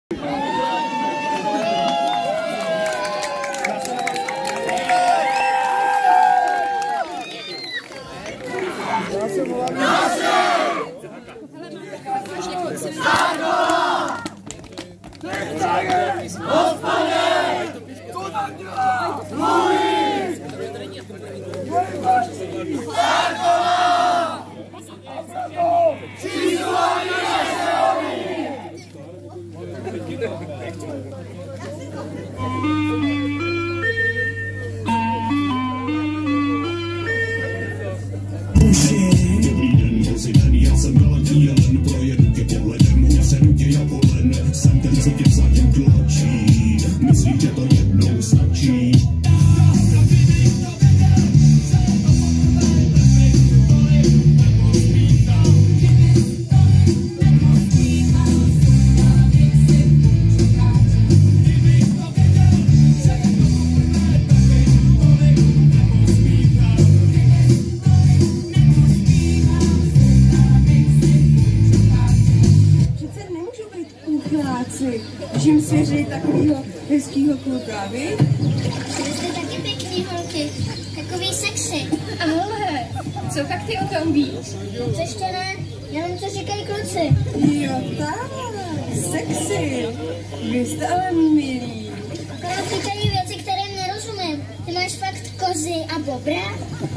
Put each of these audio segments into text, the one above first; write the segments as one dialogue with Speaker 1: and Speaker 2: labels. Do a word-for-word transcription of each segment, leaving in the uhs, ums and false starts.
Speaker 1: Když jim svěří takovýho hezkýho kluka, vy?
Speaker 2: Jste taky pěkný holky, takový sexy.
Speaker 1: Ale, co tak ty o tom víš?
Speaker 2: Co ještě ne? Já vím, co říkají kluci.
Speaker 1: Jo, tak, sexy. Vy jste ale milí.
Speaker 2: Akorát říkají věci, kterým nerozumím. Ty máš fakt kozy a bobra?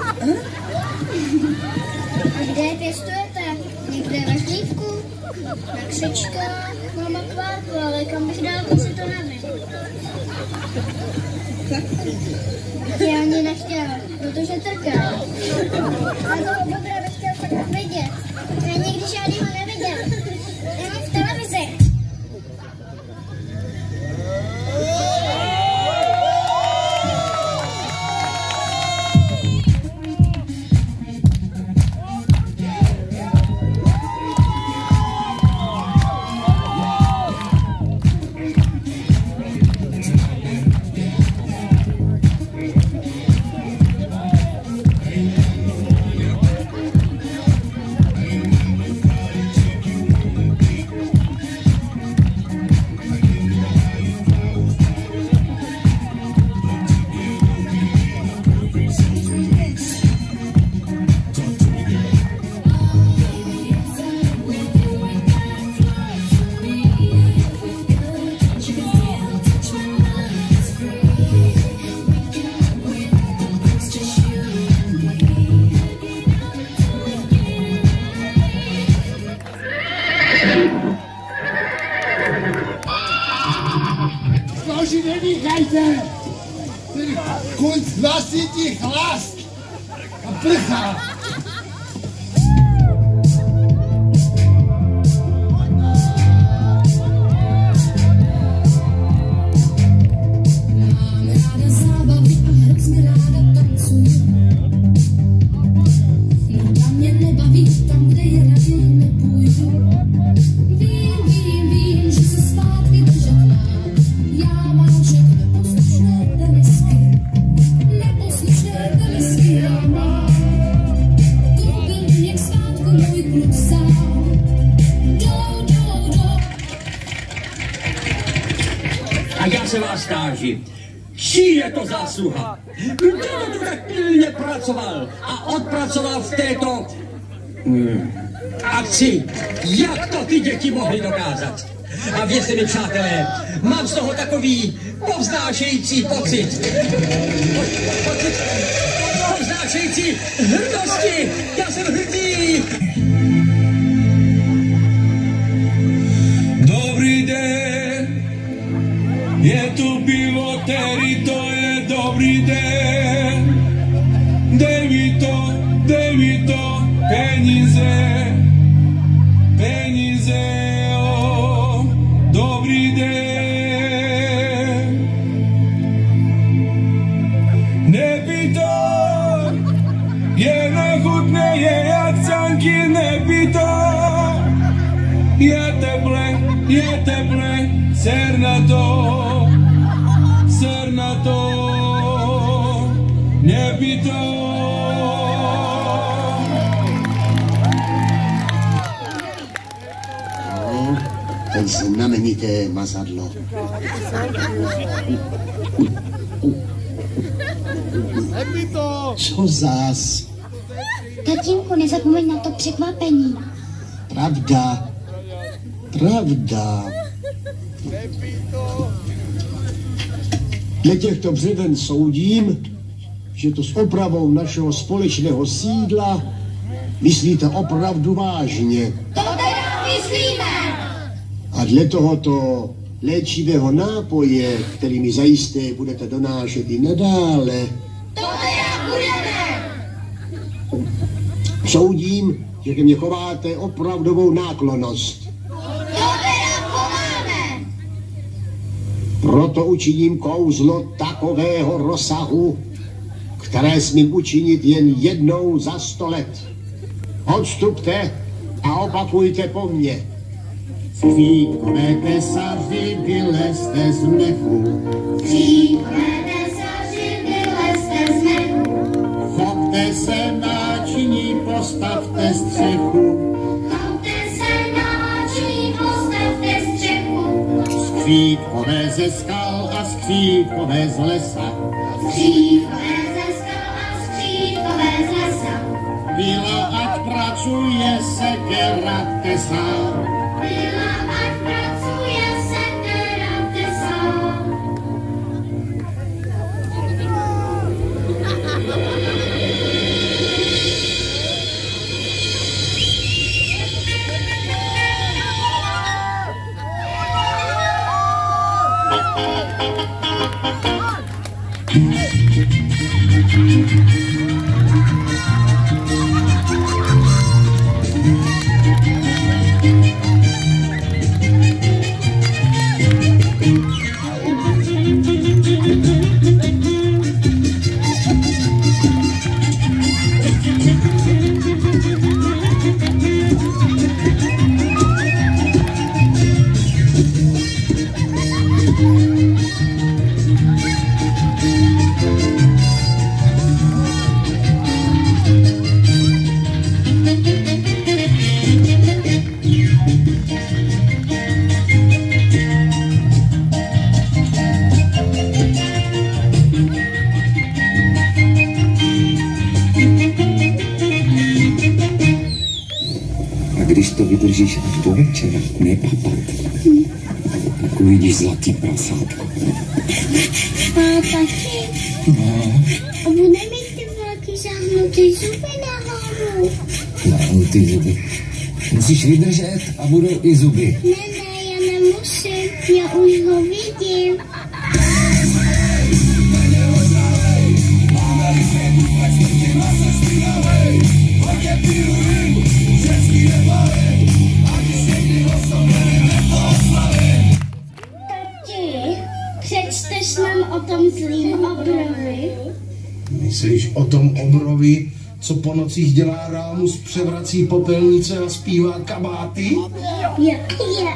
Speaker 2: A kde je pěstujete? Někde ve chlívku? Na křečkách? Mám akvárku, ale kam bych dal kozy, to nevím. Já ani nechtěl, protože trká. A toho bobra bych chtěl fakt vidět. Já nikdy žádnýho neviděl. Jenom v televizi.
Speaker 3: Koži nedýchajte! Kuň hlasitý chlast a prchá!
Speaker 4: A já se vás táži, čí je to zásluha? Kdo to tak pilně pracoval a odpracoval v této hmm, akci? Jak to ty děti mohly dokázat? A věřte mi, přátelé, mám z toho takový povznášející pocit. Pocit povznášející hrdosti. Já jsem hrdý.
Speaker 5: Dobrý den, je tu pivo, který to je dobrý den. Dej mi to, dej mi to, peníze, peníze, oh, dobrý den. Nepij to, je nechutné, je jak canky, nepij to. Je teple, je teple, ser na to, ser na to, nepij to.
Speaker 3: tak znamenité mazadlo. Co zás?
Speaker 2: Tatínku, nezapomeň na to překvapení.
Speaker 3: Pravda. Pravda. Dle těchto břeven soudím, že to s opravou našeho společného sídla myslíte opravdu vážně.
Speaker 2: To teda myslíme!
Speaker 3: A dle tohoto léčivého nápoje, který mi zajisté budete donášet i nadále,
Speaker 2: To teda budeme!
Speaker 3: soudím, že ke mně chováte opravdovou náklonnost.
Speaker 2: To teda chováme!
Speaker 3: Proto učiním kouzlo takového rozsahu, které smím učinit jen jednou za sto let. Odstupte a opakujte po mně. Skřítkové tesaři, vylezte z mechu.
Speaker 2: Skřítkové tesaři, vylezte z mechu.
Speaker 3: Chopte se náčiní, postavte střechu.
Speaker 2: Chopte se náčiní, postavte střechu.
Speaker 3: Skřítkové ze skal a skřítkové z lesa.
Speaker 2: Skřítkové ze skal a skřítkové z lesa.
Speaker 3: Byla, ať pracuje sekera tesa.
Speaker 2: Byla, ať pracuje sekera tesa.
Speaker 6: Když to vydržíš až do večera, nepapat. Tak uvidíš zlatý prasátko.
Speaker 2: A taky.
Speaker 6: No,
Speaker 2: A bude mít ty velký zahnutý zuby nahoru.
Speaker 6: no, ty zuby. Musíš vydržet a budou i zuby.
Speaker 2: Ne, ne, já nemusím, já už ho vidím. Tati, přečteš nám o tom zlým obrovi?
Speaker 5: Myslíš o tom obrovi, co po nocích dělá rámus, převrací popelnice a zpívá kabáty?
Speaker 2: Já, já.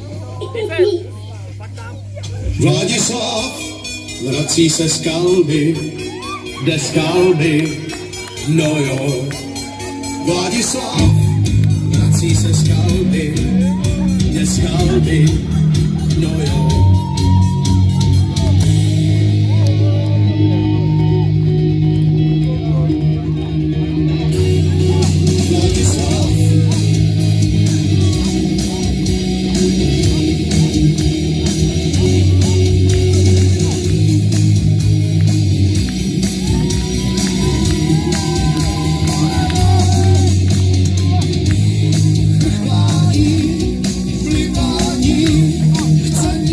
Speaker 7: Vladislav vrací se z kalby, jde z kalby, no jo. Vladislav vrací se z kalby, jde z kalby, no jo.
Speaker 3: Plivání, chce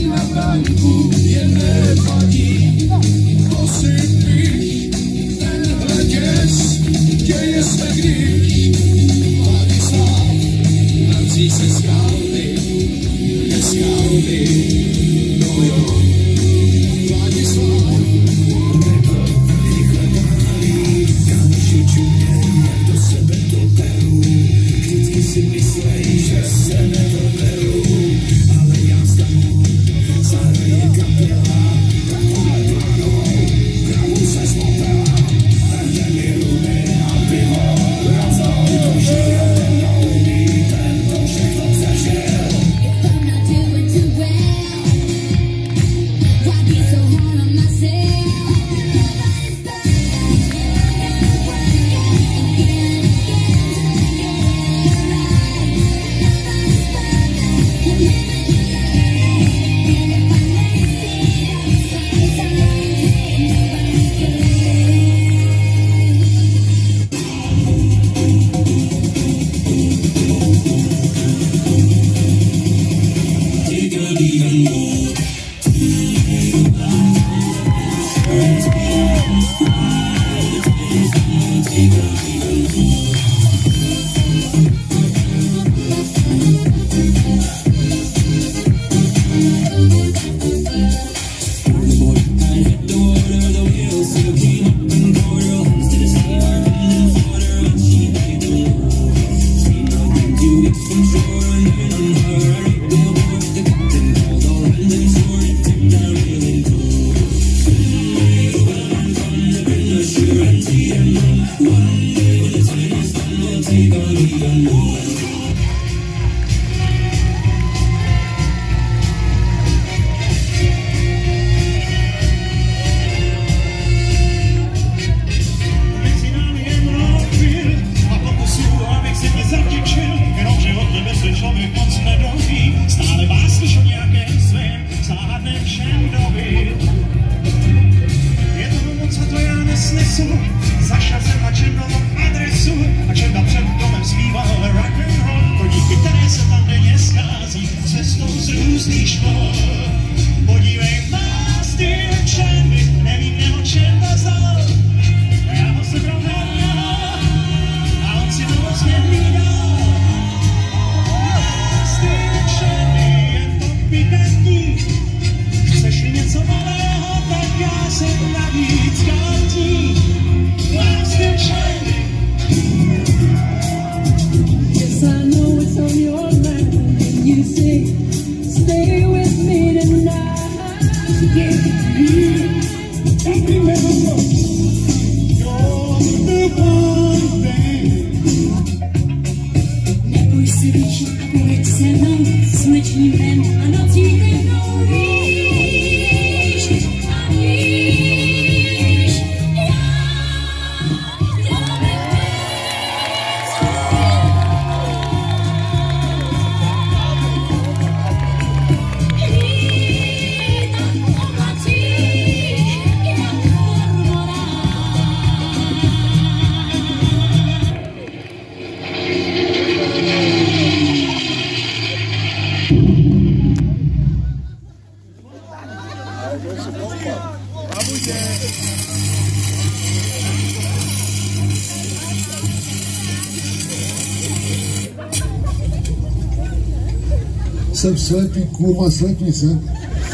Speaker 8: Jsem slepý, kurva, slepý jsem.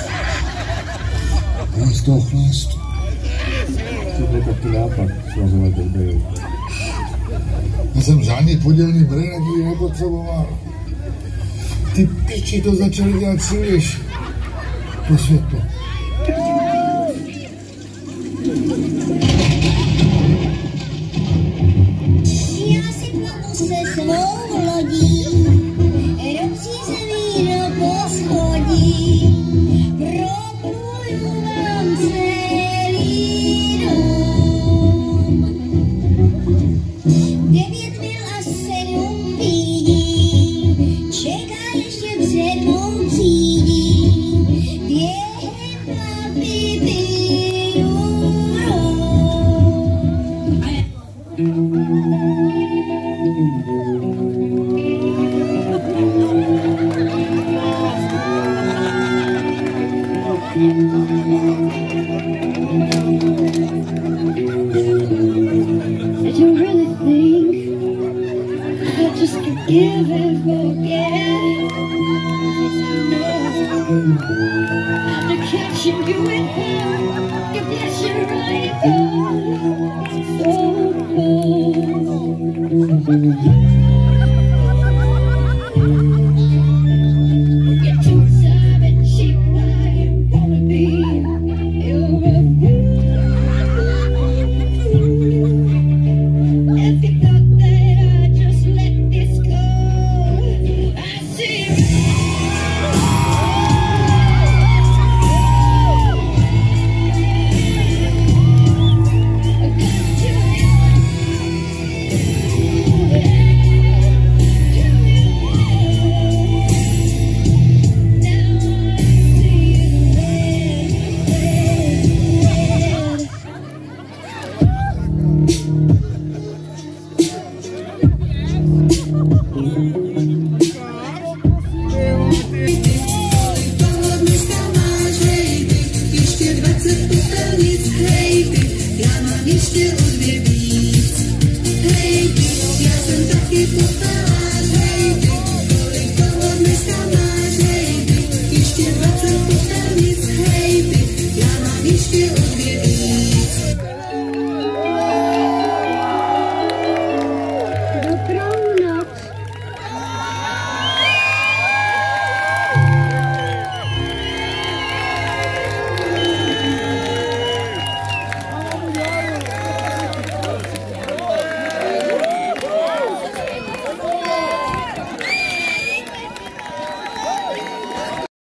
Speaker 8: Já z toho chlastu.
Speaker 9: To byl taky nápad, svazovat blbej.
Speaker 8: Já jsem žádný podělný brejn nikdy nepotřeboval. Ty piči to začali dělat příliš po světlu.
Speaker 2: Já si plavu se svou lodí, ropří se víno poschodí, propluju vám celý dom. Devět mil a sedm pídí, čeká ještě před mou třídí, během plavby piju rom.
Speaker 10: Did you really think I just could give and forget? No. After catching you in her, you guess you're right.